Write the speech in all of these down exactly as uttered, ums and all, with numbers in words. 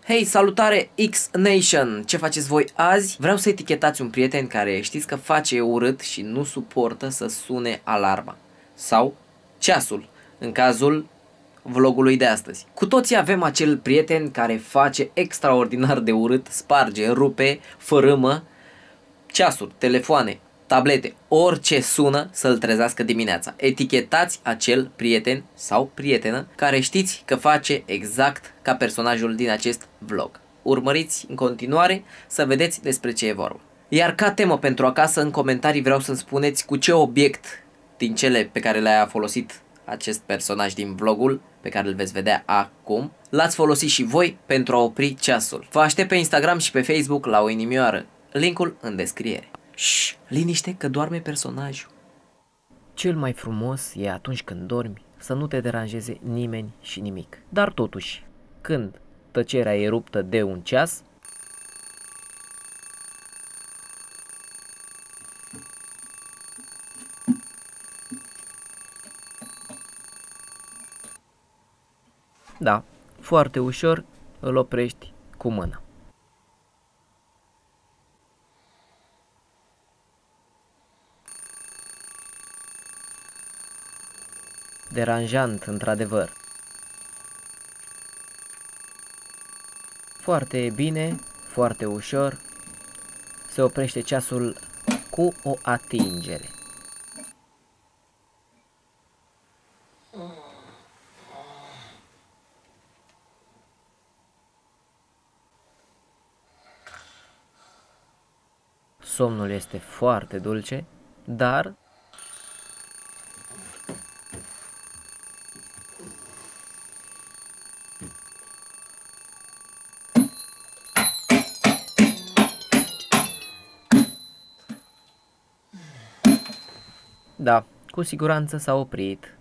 Hei, salutare X-Nation! Ce faceți voi azi? Vreau să etichetați un prieten care știți că face urât și nu suportă să sune alarma sau ceasul, în cazul vlogului de astăzi. Cu toții avem acel prieten care face extraordinar de urât, sparge, rupe, fărâmă ceasuri, telefoane, tablete, orice sună să-l trezească dimineața. Etichetați acel prieten sau prietenă care știți că face exact ca personajul din acest vlog. Urmăriți în continuare să vedeți despre ce e vorba. Iar ca temă pentru acasă, în comentarii vreau să-mi spuneți cu ce obiect din cele pe care le-a folosit acest personaj din vlogul pe care îl veți vedea acum l-ați folosit și voi pentru a opri ceasul. Vă aștept pe Instagram și pe Facebook la o inimioară. Linkul în descriere. Șș, liniște că doarme personajul. Cel mai frumos e atunci când dormi să nu te deranjeze nimeni și nimic. Dar totuși, când tăcerea e ruptă de un ceas, da, foarte ușor îl oprești cu mâna. Deranjant, într-adevăr. Foarte bine, foarte ușor, se oprește ceasul cu o atingere. Somnul este foarte dulce, dar da, cu siguranță s-a oprit.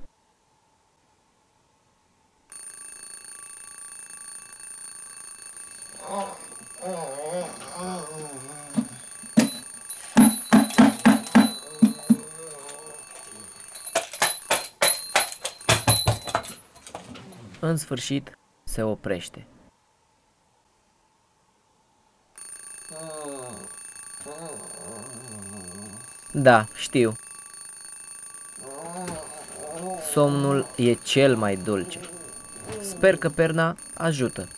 În sfârșit, se oprește. Da, știu. Somnul e cel mai dulce. Sper că perna ajută.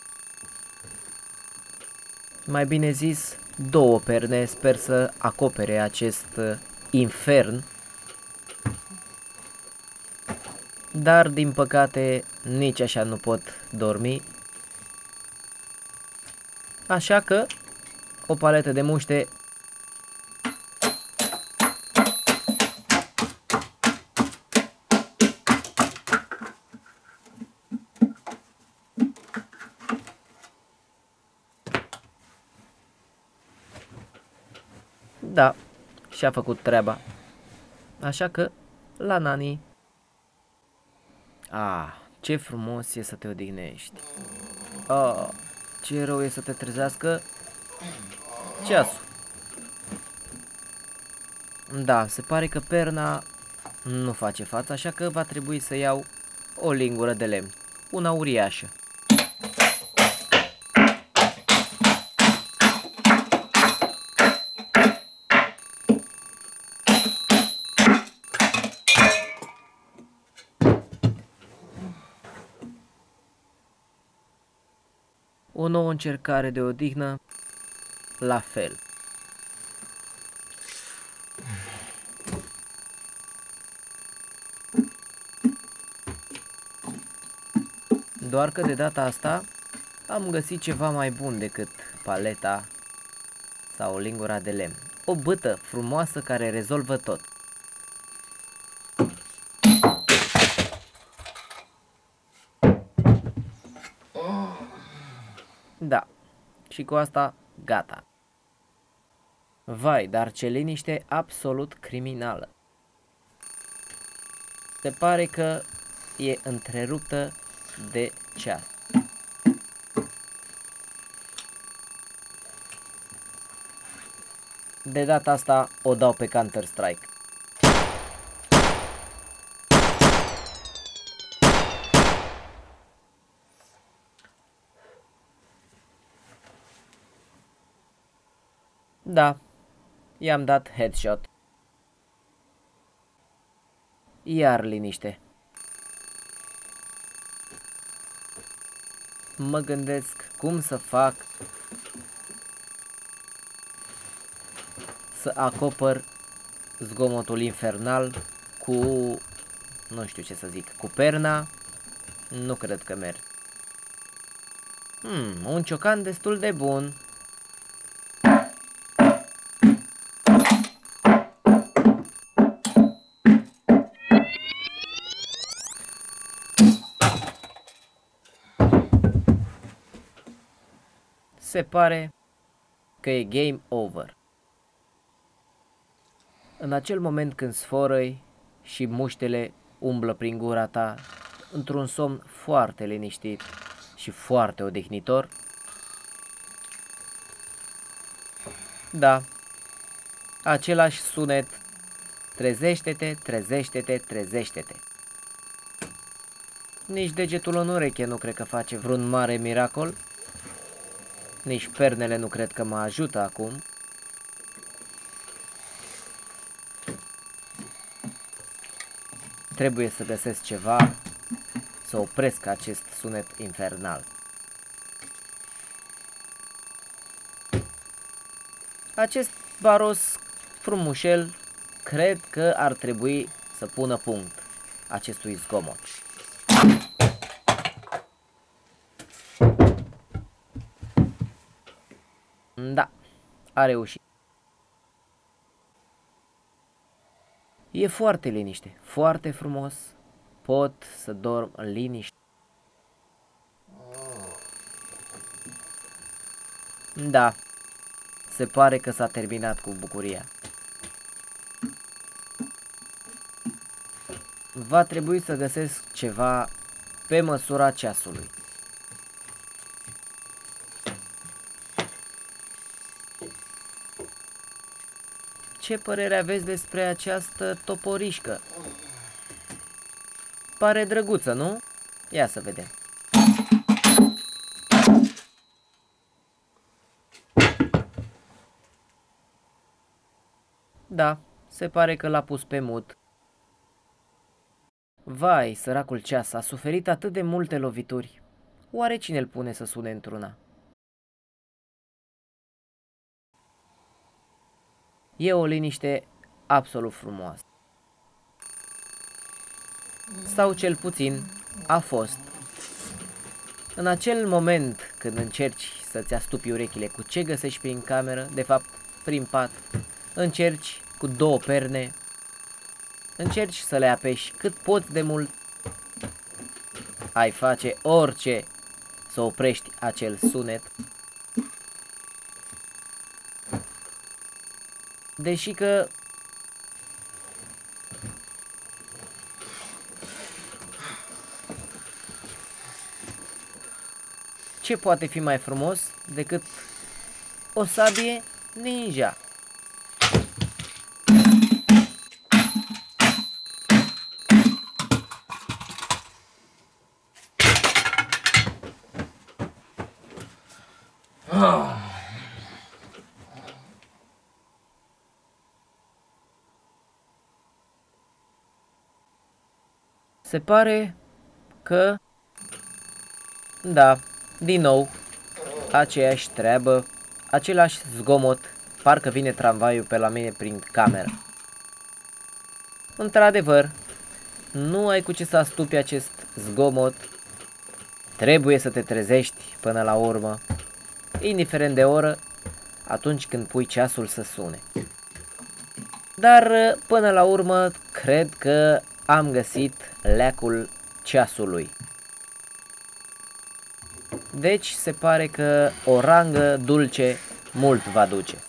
Mai bine zis, două perne sper să acopere acest infern. Dar, din păcate, nici așa nu pot dormi. Așa că, o paletă de muște. Da, și-a făcut treaba. Așa că, la nani. Ah, ce frumos e să te odihnești. Ah, ce rău e să te trezească ceasul. Da, se pare că perna nu face față, așa că va trebui să iau o lingură de lemn. Una uriașă. O nouă încercare de odihnă, la fel. Doar că de data asta am găsit ceva mai bun decât paleta sau lingura de lemn. O bâtă frumoasă care rezolvă tot. Da, și cu asta gata. Vai, dar ce liniște absolut criminală. Se pare că e întreruptă de ceas. De data asta o dau pe Counter-Strike. Da, i-am dat headshot. Iar liniște. Mă gândesc cum să fac să acopăr zgomotul infernal cu, nu știu ce să zic, cu perna. Nu cred că merg. Hmm, un ciocan destul de bun. Se pare că e game over. În acel moment când sforăi și muștele umblă prin gura ta, într-un somn foarte liniștit și foarte odihnitor, da, același sunet, trezește-te, trezește-te, trezește-te. Nici degetul în ureche nu cred că face vreun mare miracol, nici pernele nu cred că mă ajută acum. Trebuie să găsesc ceva să opresc acest sunet infernal. Acest baros frumușel cred că ar trebui să pună punct acestui zgomot. Da, a reușit. E foarte liniște, foarte frumos. Pot să dorm în liniște. Da, se pare că s-a terminat cu bucuria. Va trebui să găsesc ceva pe măsura ceasului. Ce părere aveți despre această toporișcă? Pare drăguță, nu? Ia să vedem. Da, se pare că l-a pus pe mut. Vai, săracul ceas a suferit atât de multe lovituri. Oare cine îl pune să sune într-una? E o liniște absolut frumoasă. Sau cel puțin a fost. În acel moment când încerci să-ți astupi urechile cu ce găsești prin cameră, de fapt prin pat, încerci cu două perne, încerci să le apeși cât poți de mult, ai face orice să oprești acel sunet. Deși că ce poate fi mai frumos decât o sabie ninja? Se pare că, da, din nou, aceeași treabă, același zgomot, parcă vine tramvaiul pe la mine prin cameră. Într-adevăr, nu ai cu ce să astupi acest zgomot, trebuie să te trezești până la urmă, indiferent de oră, atunci când pui ceasul să sune. Dar, până la urmă, cred că am găsit leacul ceasului. Deci se pare că o rangă dulce mult va duce.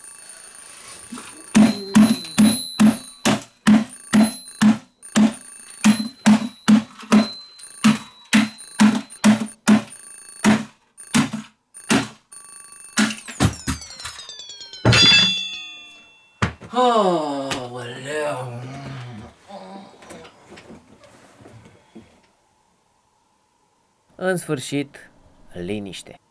Aoleu. În sfârșit, liniște.